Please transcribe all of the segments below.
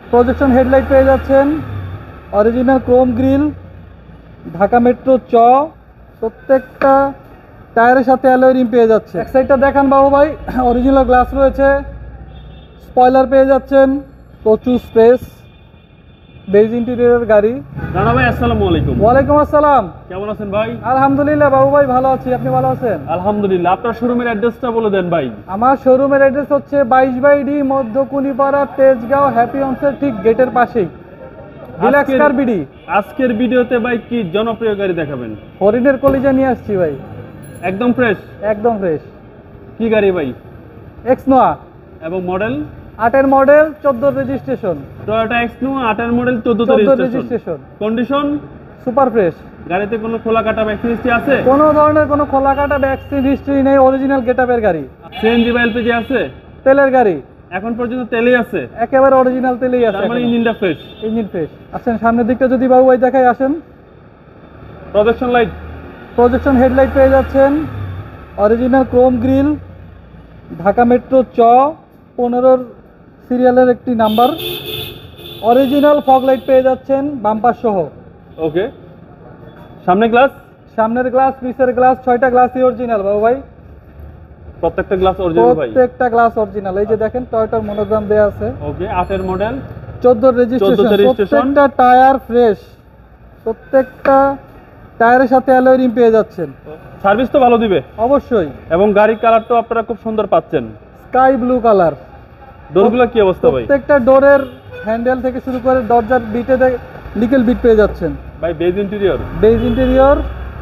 Projection headlight পেয়ে যাচ্ছেন, original chrome grill, Dhaka metro চ, প্রত্যেকটা টায়ারের সাথে অ্যালয় রিম পেয়ে যাচ্ছে। এক সাইডটা দেখান বাবু ভাই, অরিজিনাল গ্লাস রয়েছে, স্পয়লার পেয়ে যাচ্ছেন, প্রচুর স্পেস, বেজ ইন্টেরিয়রের গাড়ি। রানা ভাই আসসালামু আলাইকুম। ওয়ালাইকুম আসসালাম। কেমন আছেন ভাই? আলহামদুলিল্লাহ বাবু ভাই, ভালো আছি, আপনি ভালো আছেন? আলহামদুলিল্লাহ। আপনার শোরুমের অ্যাড্রেসটা বলে দেন ভাই। আমার শোরুমের অ্যাড্রেস হচ্ছে 22/ডি মধ্যকুনিপাড়া, তেজগাঁও, হ্যাপি হোমসের ঠিক গেটের পাশেই, রিল্যাক্স কার বিডি। আজকের ভিডিওতে ভাই কি জনপ্রিয় গাড়ি দেখাবেন? হরিণের কলিজা নিয়ে আসছি ভাই, একদম ফ্রেশ। একদম ফ্রেশ। কি গাড়ি ভাই? এক্স নোয়া, এবং মডেল? 8-এর model, 14 registration. Toyota X Noah 8-এর model, 14 registration. Condition super fresh. গাড়িতে কোনো খোলা কাটা ব্যাকসিন হিস্ট্রি আছে? কোনো ধরনের কোনো খোলা কাটা ব্যাকসিন হিস্ট্রি নেই, অরিজিনাল গেটআপের গাড়ি। সিএনজি বা এলপিজি আছে? তেলের গাড়ি, এখন পর্যন্ত তেলেই আছে, একেবারে অরিজিনাল তেলেই আছে। তার মানে ইঞ্জিনটা ফ্রেশ। Engine fresh. আসেন সামনের দিকটা যদি বাবু ভাই দেখাই, আসেন। প্রজেকশন লাইট, প্রজেকশন হেডলাইট পেয়ে যাচ্ছেন, original chrome grill, Dhaka metro চ, 15 সিরিয়ালের একটি নাম্বার, অরিজিনাল ফগ লাইট পেয়ে যাচ্ছেন বাম্পার সহ। ওকে। সামনে গ্লাস? সামনের গ্লাস, পিছের গ্লাস, 6টা গ্লাসই অরিজিনাল বাবু ভাই। প্রত্যেকটা গ্লাস অরিজিনাল ভাই? প্রত্যেকটা গ্লাস অরিজিনাল। এই যে দেখেন টয়োটার মনোগ্রাম দেয়া আছে। ওকে। 8-এর মডেল, 14 রেজিস্ট্রেশন। প্রত্যেকটা টায়ার ফ্রেশ, প্রত্যেকটা টায়ারের সাথে অ্যালয় রিম পেয়ে যাচ্ছেন। সার্ভিস তো ভালো দিবে অবশ্যই। এবং গাড়ির কালারটাও আপনারা খুব সুন্দর পাচ্ছেন, স্কাই ব্লু কালার। ডোরগুলো কি অবস্থা ভাই? প্রত্যেকটা ডোরের হ্যান্ডেল থেকে শুরু করে দরজার বিটে নিকেল বিট পেয়ে যাচ্ছেন ভাই বেজ ইন্টেরিয়র? Beige interior.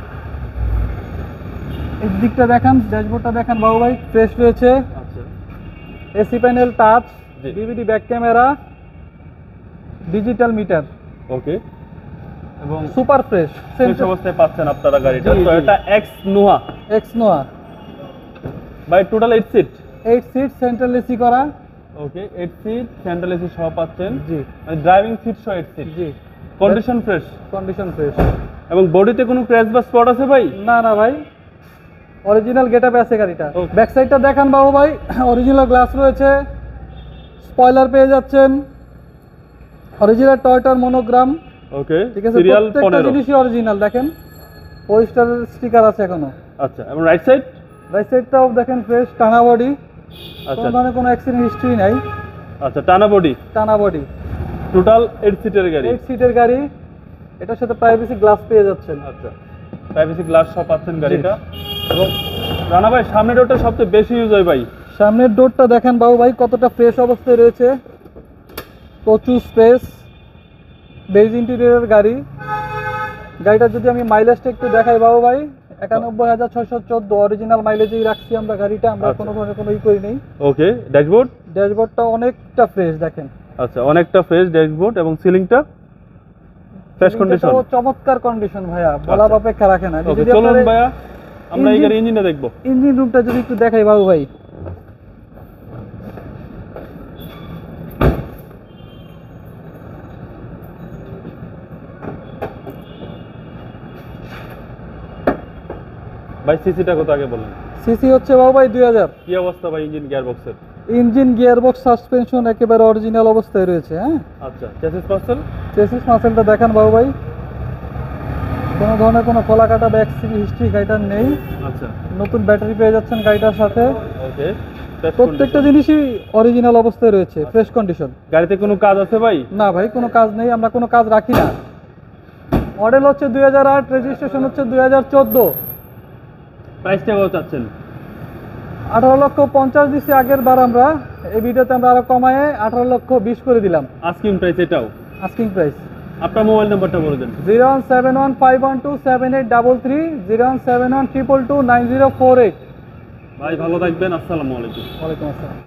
এই দিকটা দেখান, ড্যাশবোর্ডটা দেখান বাবু ভাই, ফ্রেশ রয়েছে। আচ্ছা। এসি প্যানেল, টাচ, জি। DVD back camera, digital meter. Okay. এবং সুপার ফ্রেশ ফ্রেশ অবস্থায় পাচ্ছেন আপনারা গাড়িটা। জি, জি। Toyota X Noah X Noah. ভাই total 8 seat? 8 seat, central AC করা। ওকে। 8 সিট, সেন্ট্রাল এসি সহ পাচ্ছেন। জি মানে ড্রাইভিং সিট সহ 8 সিট। জি। Condition fresh? Condition fresh. এবং বডিতে কোনো ক্র্যাশ বা স্পট আছে ভাই? না না ভাই, অরিজিনাল গেটআপে আছে গাড়িটা। Okay. ব্যাক সাইডটা দেখান বাবু ভাই, অরিজিনাল গ্লাস রয়েছে, স্পয়লার পেয়ে যাচ্ছেন, অরিজিনাল টয়োটার মনোগ্রাম। ওকে। ঠিক আছে, সিরিয়াল প্রত্যেকটা 15। জিনিসই অরিজিনাল। দেখেন পরিষ্কারের স্টিকার আছে এখনো। আচ্ছা। এবং রাইট সাইড? রাইট সাইডটাও দেখেন ফ্রেশ, টানা বডি, আচ্ছা কোনো ধরনের কোনো অ্যাক্সিডেন্ট হিস্ট্রি নাই। আচ্ছা। টানা বডি, টানা বডি। টোটাল 8 সিটের গাড়ি। 8 সিটের গাড়ি, এটার সাথে প্রাইভেসি গ্লাস পেয়ে যাচ্ছেন। আচ্ছা। প্রাইভেসি গ্লাস সহ পাচ্ছেন গাড়িটা। এবং রানা ভাই সামনের ডোরটা সবচেয়ে বেশি ইউজ হয় ভাই। সামনের ডোরটা দেখেন বাবু ভাই কতটা ফ্রেশ অবস্থায় রয়েছে, প্রচুর স্পেস, বেজ ইন্টেরিয়রের গাড়ি। গাড়িটা যদি আমি মাইলেজটা একটু দেখাই বাবু ভাই, 91,614 অরিজিনাল মাইলেজেই রাখছি আমরা গাড়িটা, আমরা আচ্ছা। কোনো ধরনের কোনো করি নেই। ওকে। ড্যাশবোর্ড? ড্যাশবোর্ডটা অনেকটা ফ্রেশ দেখেন। আচ্ছা, অনেকটা ফ্রেশ ড্যাশবোর্ড। এবং সিলিংটা ফ্রেশ কন্ডিশন? এটাও চমৎকার কন্ডিশন ভাইয়া, বলার আচ্ছা। অপেক্ষা রাখে না। ওকে, চলুন ভাইয়া আমরা এই গাড়ির ইঞ্জিনটা দেখবো। ইঞ্জিন রুমটা যদি একটু দেখাই বাবু ভাই, ভাই সিসিটা কত আগে বলেন? সিসি হচ্ছে বাবু ভাই 2000। কি অবস্থা ভাই ইঞ্জিন গিয়ার বক্সের? ইঞ্জিন, গিয়ারবক্স, সাসপেনশন একেবারে অরিজিনাল অবস্থায় রয়েছে। হ্যাঁ। আচ্ছা। Chassis parcel? চেসিস মাসেলটা দেখান বাবু ভাই, কোনো ধরনের কোনো খোলা কাটা ব্যাকসিন হিস্ট্রি গাড়িটার নেই। আচ্ছা। নতুন ব্যাটারি পেয়ে যাচ্ছেন গাড়িটার সাথে। ওকে। প্রত্যেকটা জিনিসই অরিজিনাল অবস্থায় রয়েছে, ফ্রেশ কন্ডিশন। গাড়িতে কোনো কাজ আছে ভাই? না ভাই, কোনো কাজ নেই, আমরা কোনো কাজ রাখি না। মডেল হচ্ছে 2008, রেজিস্ট্রেশন হচ্ছে 2014। প্রাইসটা কত চাচ্ছেন? 18,50,000 দিচ্ছি আগের বার আমরা, এই ভিডিওতে আমরা আরো কমায়ে 18,20,000 করে দিলাম। আস্কিং প্রাইস এটাও? Asking price. আপনার মোবাইল নাম্বারটা বলে দেন। 01715127833, 01712229048। ভাই ভালো থাকবেন। আসসালামু আলাইকুম। ওয়ালাইকুম আসসালাম।